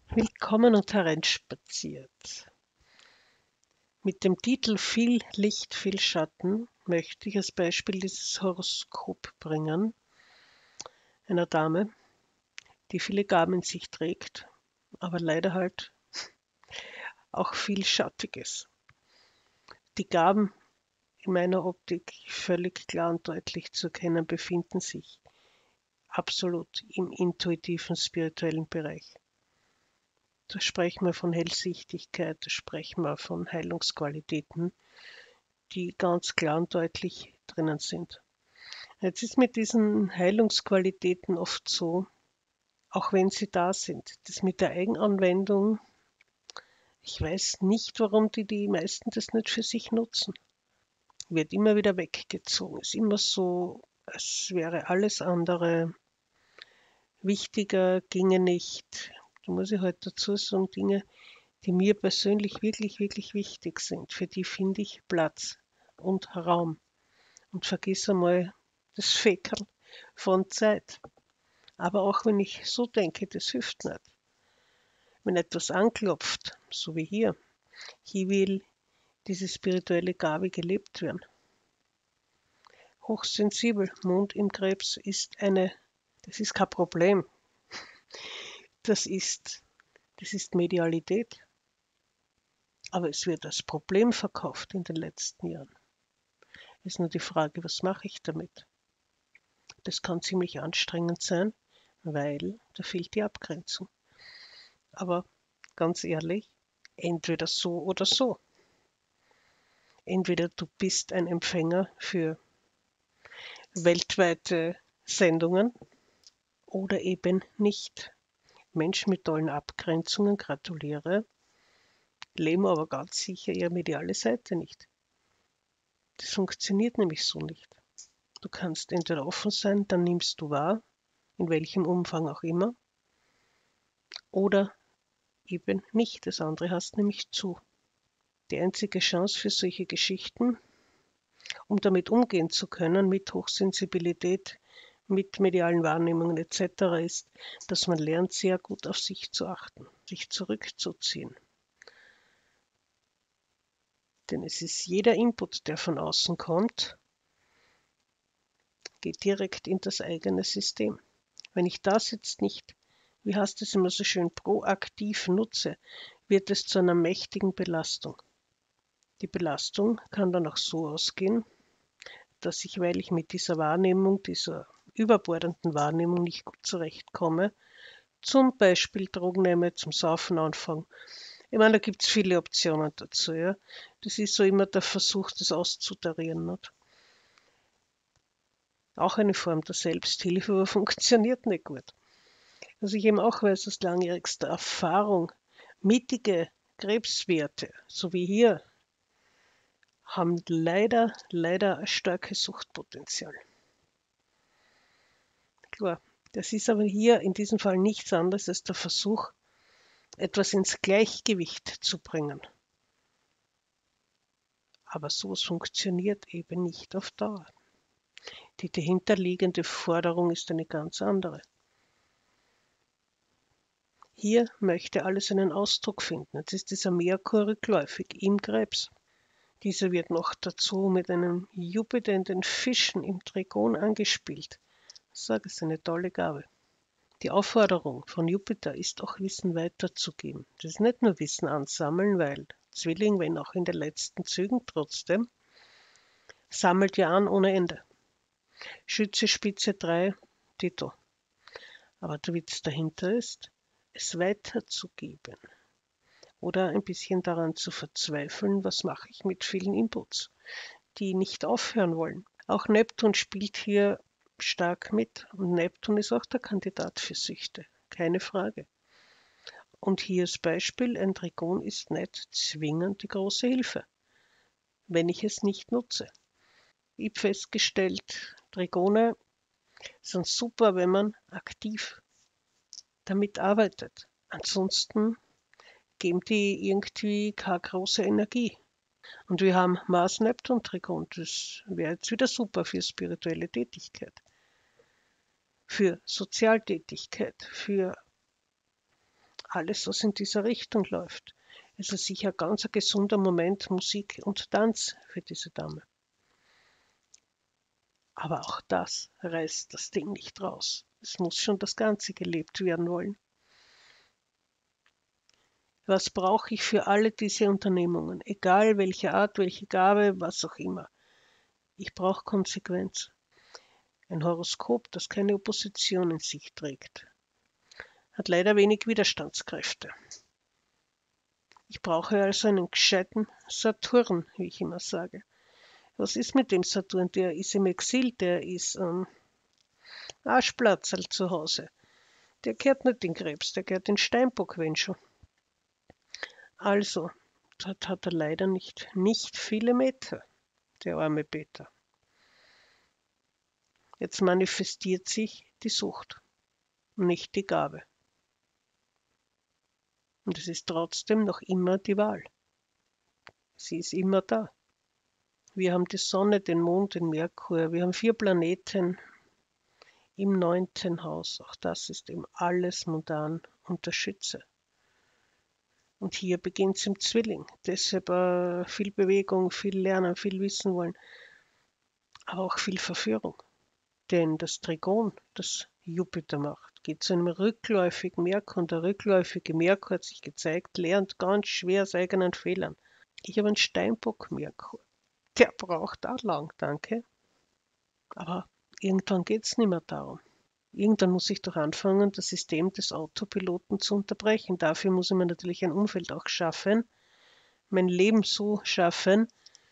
Willkommen und hereinspaziert. Mit dem Titel Viel Licht, viel Schatten möchte ich als Beispiel dieses Horoskop bringen, einer Dame, die viele Gaben in sich trägt, aber leider halt auch viel Schattiges. Die Gaben in meiner Optik völlig klar und deutlich zu erkennen befinden sich absolut im intuitiven spirituellen Bereich. Da sprechen wir von Hellsichtigkeit, da sprechen wir von Heilungsqualitäten, die ganz klar und deutlich drinnen sind. Jetzt ist mit diesen Heilungsqualitäten oft so, auch wenn sie da sind, das mit der Eigenanwendung, ich weiß nicht, warum die meisten das nicht für sich nutzen. Wird immer wieder weggezogen, ist immer so, als wäre alles andere wichtiger, ginge nicht. Da muss ich halt dazu sagen, Dinge, die mir persönlich wirklich, wirklich wichtig sind, für die finde ich Platz und Raum. Und vergiss einmal das Feckerl von Zeit. Aber auch wenn ich so denke, das hilft nicht. Wenn etwas anklopft, so wie hier will diese spirituelle Gabe gelebt werden. Hochsensibel, Mond im Krebs das ist kein Problem. Das ist, das ist Medialität. Aber es wird als Problem verkauft in den letzten Jahren. Es ist nur die Frage, was mache ich damit? Das kann ziemlich anstrengend sein, weil da fehlt die Abgrenzung. Aber ganz ehrlich, entweder so oder so. Entweder du bist ein Empfänger für weltweite Sendungen oder eben nicht. Menschen mit tollen Abgrenzungen, gratuliere, leben aber ganz sicher ihre mediale Seite nicht. Das funktioniert nämlich so nicht. Du kannst entweder offen sein, dann nimmst du wahr, in welchem Umfang auch immer, oder eben nicht. Das andere hast nämlich zu. Die einzige Chance für solche Geschichten, um damit umgehen zu können, mit Hochsensibilität, mit medialen Wahrnehmungen etc., ist, dass man lernt, sehr gut auf sich zu achten, sich zurückzuziehen. Denn es ist jeder Input, der von außen kommt, geht direkt in das eigene System. Wenn ich das jetzt nicht, wie heißt es immer so schön, proaktiv nutze, wird es zu einer mächtigen Belastung. Die Belastung kann dann auch so ausgehen, dass ich, weil ich mit dieser Wahrnehmung, dieser überbordenden Wahrnehmung nicht gut zurechtkomme, zum Beispiel Drogen nehme, zum Saufen anfange. Ich meine, da gibt es viele Optionen dazu. Ja. Das ist so immer der Versuch, das auszutarieren. Nicht? Auch eine Form der Selbsthilfe, aber funktioniert nicht gut. Was ich eben auch weiß aus langjährigster Erfahrung, mittige Krebswerte, so wie hier, haben leider ein starkes Suchtpotenzial. Klar, das ist aber hier in diesem Fall nichts anderes als der Versuch, etwas ins Gleichgewicht zu bringen. Aber sowas funktioniert eben nicht auf Dauer. Die dahinterliegende Forderung ist eine ganz andere. Hier möchte alles einen Ausdruck finden. Jetzt ist dieser Merkur rückläufig im Krebs. Dieser wird noch dazu mit einem Jupiter in den Fischen im Trigon angespielt. Ich sage, es ist eine tolle Gabe. Die Aufforderung von Jupiter ist auch Wissen weiterzugeben. Das ist nicht nur Wissen ansammeln, weil Zwilling, wenn auch in den letzten Zügen trotzdem, sammelt ja an ohne Ende. Schütze Spitze 3, Tito. Aber der Witz dahinter ist, es weiterzugeben. Oder ein bisschen daran zu verzweifeln, was mache ich mit vielen Inputs, die nicht aufhören wollen. Auch Neptun spielt hier stark mit. Und Neptun ist auch der Kandidat für Süchte, keine Frage. Und hier als Beispiel, ein Trigon ist nicht zwingend die große Hilfe, wenn ich es nicht nutze. Ich habe festgestellt, Trigone sind super, wenn man aktiv damit arbeitet. Ansonsten geben die irgendwie keine große Energie. Und wir haben Mars-Neptun-Trigon, das wäre jetzt wieder super für spirituelle Tätigkeit, für Sozialtätigkeit, für alles, was in dieser Richtung läuft. Es ist sicher ganz ein gesunder Moment Musik und Tanz für diese Dame. Aber auch das reißt das Ding nicht raus. Es muss schon das Ganze gelebt werden wollen. Was brauche ich für alle diese Unternehmungen? Egal welche Art, welche Gabe, was auch immer. Ich brauche Konsequenz. Ein Horoskop, das keine Opposition in sich trägt, hat leider wenig Widerstandskräfte. Ich brauche also einen gescheiten Saturn, wie ich immer sage. Was ist mit dem Saturn? Der ist im Exil, der ist am Arschplatzl zu Hause. Der gehört nicht in Krebs, der gehört in Steinbock, wenn schon. Also, dort hat er leider nicht viele Meter, der arme Peter. Jetzt manifestiert sich die Sucht, nicht die Gabe. Und es ist trotzdem noch immer die Wahl. Sie ist immer da. Wir haben die Sonne, den Mond, den Merkur, wir haben 4 Planeten im 9. Haus. Auch das ist eben alles mundan und der Schütze. Und hier beginnt es im Zwilling. Deshalb viel Bewegung, viel Lernen, viel wissen wollen, aber auch viel Verführung. Denn das Trigon, das Jupiter macht, geht zu einem rückläufigen Merkur. Und der rückläufige Merkur hat sich gezeigt, lernt ganz schwer aus eigenen Fehlern. Ich habe einen Steinbock-Merkur. Der braucht auch lang, danke. Aber irgendwann geht es nicht mehr darum. Irgendwann muss ich doch anfangen, das System des Autopiloten zu unterbrechen. Dafür muss ich mir natürlich ein Umfeld auch schaffen, mein Leben so schaffen,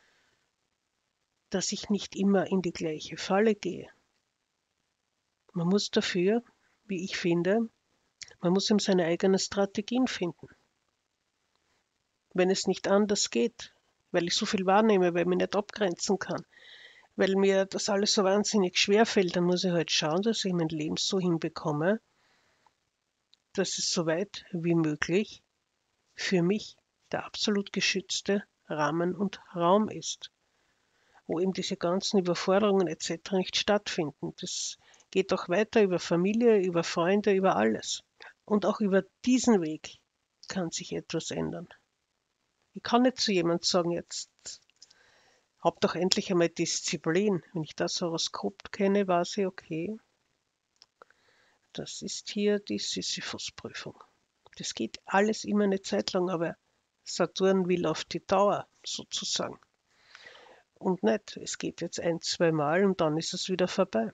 dass ich nicht immer in die gleiche Falle gehe. Man muss dafür, wie ich finde, man muss ihm seine eigenen Strategien finden. Wenn es nicht anders geht, weil ich so viel wahrnehme, weil ich mich nicht abgrenzen kann, weil mir das alles so wahnsinnig schwer fällt, dann muss ich halt schauen, dass ich mein Leben so hinbekomme, dass es so weit wie möglich für mich der absolut geschützte Rahmen und Raum ist, wo eben diese ganzen Überforderungen etc. nicht stattfinden. Das geht auch weiter über Familie, über Freunde, über alles. Und auch über diesen Weg kann sich etwas ändern. Ich kann nicht zu jemandem sagen, jetzt hab doch endlich einmal Disziplin. Wenn ich das Horoskop kenne, weiß ich, okay, das ist hier die Sisyphus-Prüfung. Das geht alles immer eine Zeit lang, aber Saturn will auf die Dauer sozusagen. Und nicht, es geht jetzt 1, 2 Mal und dann ist es wieder vorbei.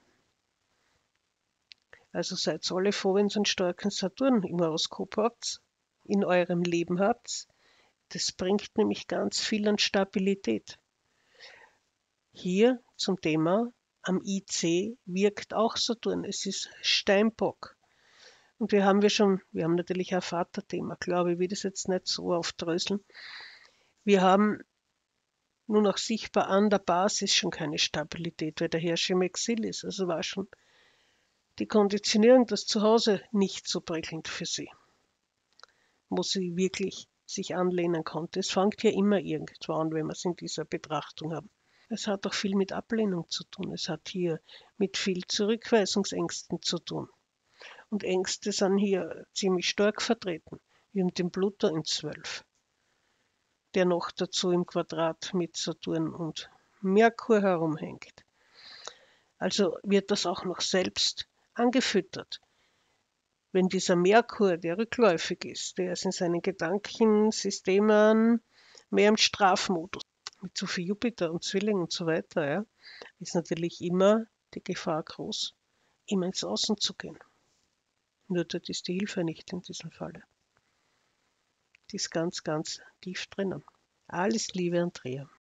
Also seid alle froh, wenn ihr einen starken Saturn im Horoskop habt, in eurem Leben habt. Das bringt nämlich ganz viel an Stabilität. Hier zum Thema, am IC wirkt auch Saturn. Es ist Steinbock. Und wir haben natürlich ein Vaterthema, glaube ich, will das jetzt nicht so aufdröseln. Wir haben nur noch sichtbar an der Basis schon keine Stabilität, weil der Herrscher im Exil ist. Also war schon die Konditionierung, das Zuhause nicht so prickelnd für sie, wo sie wirklich sich anlehnen konnte. Es fängt ja immer irgendwo an, wenn wir es in dieser Betrachtung haben. Es hat auch viel mit Ablehnung zu tun. Es hat hier mit viel Zurückweisungsängsten zu tun. Und Ängste sind hier ziemlich stark vertreten. Wir haben den Pluto in 12, der noch dazu im Quadrat mit Saturn und Merkur herumhängt. Also wird das auch noch selbst angefüttert. Wenn dieser Merkur, der rückläufig ist, der ist in seinen Gedankensystemen mehr im Strafmodus, mit so viel Jupiter und Zwilling und so weiter, ja, ist natürlich immer die Gefahr groß, immer ins Außen zu gehen. Nur dort ist die Hilfe nicht in diesem Falle. Die ist ganz, ganz tief drinnen. Alles Liebe, Andrea.